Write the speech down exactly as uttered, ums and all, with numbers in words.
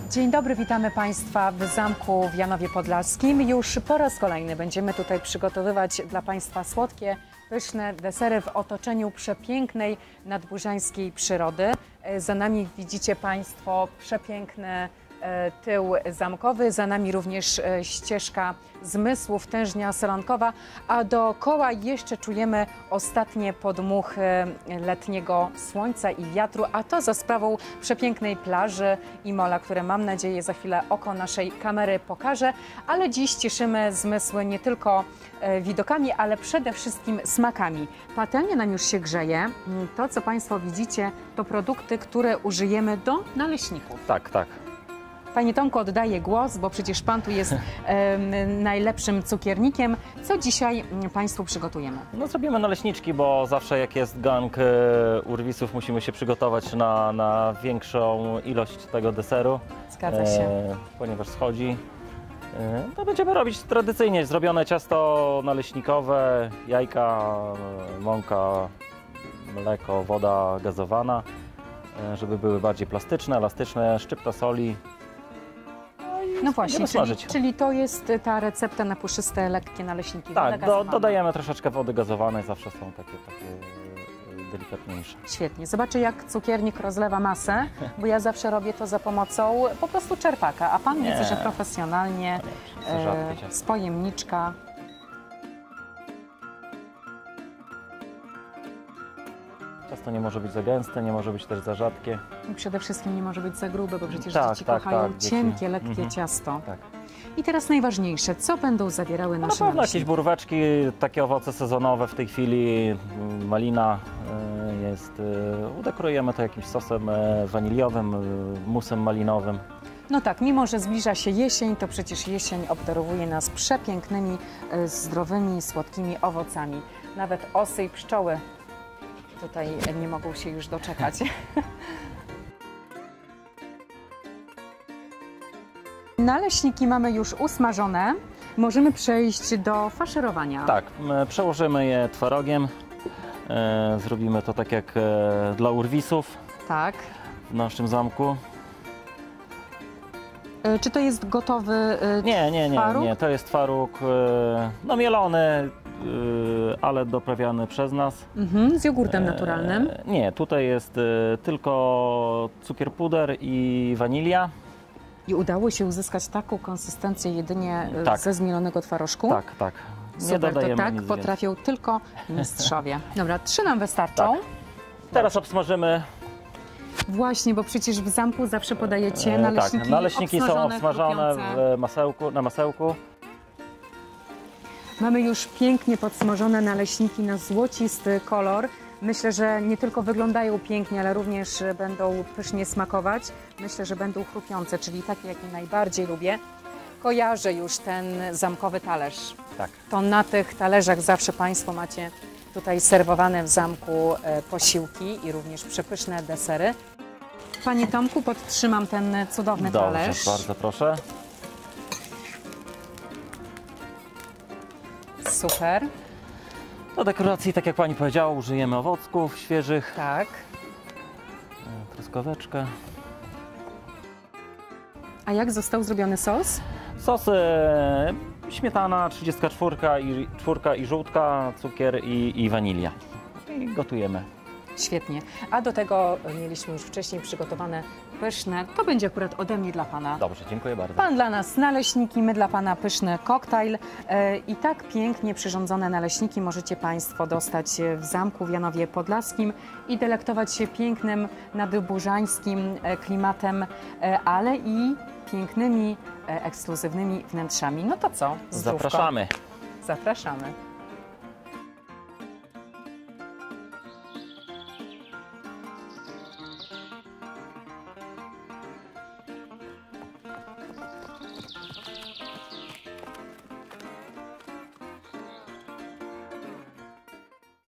Dzień dobry, witamy Państwa w zamku w Janowie Podlaskim. Już po raz kolejny będziemy tutaj przygotowywać dla Państwa słodkie, pyszne desery w otoczeniu przepięknej nadburzańskiej przyrody. Za nami widzicie Państwo przepiękny tył zamkowy, za nami również ścieżka zmysłów, tężnia solankowa, a dookoła jeszcze czujemy ostatnie podmuchy letniego słońca i wiatru, a to za sprawą przepięknej plaży i mola, które mam nadzieję za chwilę oko naszej kamery pokaże, ale dziś cieszymy zmysły nie tylko widokami, ale przede wszystkim smakami. Patelnia nam już się grzeje. To, co Państwo widzicie, to produkty, które użyjemy do naleśników. Tak, tak. Panie Tomku, oddaję głos, bo przecież Pan tu jest e, najlepszym cukiernikiem. Co dzisiaj Państwu przygotujemy? No zrobimy naleśniczki, bo zawsze jak jest gang e, urwisów, musimy się przygotować na, na większą ilość tego deseru. Zgadza się. E, ponieważ schodzi. E, to będziemy robić tradycyjnie zrobione ciasto naleśnikowe, jajka, mąka, mleko, woda gazowana, e, żeby były bardziej plastyczne, elastyczne, szczypta soli. No właśnie, czyli, czyli to jest ta recepta na puszyste, lekkie naleśniki. Tak, do, dodajemy troszeczkę wody gazowanej, zawsze są takie, takie delikatniejsze. Świetnie. Zobaczę, jak cukiernik rozlewa masę, bo ja zawsze robię to za pomocą po prostu czerpaka, a Pan widzę, że profesjonalnie e, z pojemniczka. Ciasto nie może być za gęste, nie może być też za rzadkie. I przede wszystkim nie może być za grube, bo przecież tak, dzieci tak, kochają tak, cienkie, dzieci. lekkie Mhm. ciasto. Tak. I teraz najważniejsze, co będą zawierały No nasze na pewno naleśniki? jakieś boróweczki, takie owoce sezonowe w tej chwili, malina jest, udekorujemy to jakimś sosem waniliowym, musem malinowym. No tak, mimo że zbliża się jesień, to przecież jesień obdarowuje nas przepięknymi, zdrowymi, słodkimi owocami. Nawet osy i pszczoły tutaj nie mogą się już doczekać. Naleśniki mamy już usmażone. Możemy przejść do faszerowania. Tak, przełożymy je twarogiem. E, zrobimy to tak jak e, dla urwisów. Tak. W naszym zamku. E, czy to jest gotowy e, Nie, nie, nie, twaróg? nie. To jest twaróg e, no mielony, e, ale doprawiany przez nas. Mhm, z jogurtem naturalnym. E, nie, tutaj jest e, tylko cukier puder i wanilia. I udało się uzyskać taką konsystencję jedynie Tak. ze zmielonego twarożku? Tak, tak. Nie Super, to dodajemy tak nic potrafią tylko mistrzowie. Dobra, trzy nam wystarczą. Tak. Teraz obsmażymy. Właśnie, bo przecież w zamku zawsze podajecie E, naleśniki tak, naleśniki są obsmażone chrupiące. w masełku, na masełku. Mamy już pięknie podsmażone naleśniki na złocisty kolor. Myślę, że nie tylko wyglądają pięknie, ale również będą pysznie smakować. Myślę, że będą chrupiące, czyli takie, jakie najbardziej lubię. Kojarzę już ten zamkowy talerz. Tak. To na tych talerzach zawsze Państwo macie tutaj serwowane w zamku posiłki i również przepyszne desery. Panie Tomku, podtrzymam ten cudowny Dobrze, talerz. bardzo proszę. Super. Do dekoracji, tak jak Pani powiedziała, użyjemy owocków świeżych. Tak. Truskaweczkę. A jak został zrobiony sos? Sos e, śmietana, trzydziestka cztery i, czwórka i żółtka, cukier i, i wanilia. I gotujemy. Świetnie. A do tego mieliśmy już wcześniej przygotowane pyszne. To będzie akurat ode mnie dla Pana. Dobrze, dziękuję bardzo. Pan dla nas naleśniki, my dla Pana pyszny koktajl. I tak pięknie przyrządzone naleśniki możecie Państwo dostać w zamku w Janowie Podlaskim i delektować się pięknym nadburzańskim klimatem, ale i pięknymi, ekskluzywnymi wnętrzami. No to co? Zdrówko. Zapraszamy. Zapraszamy.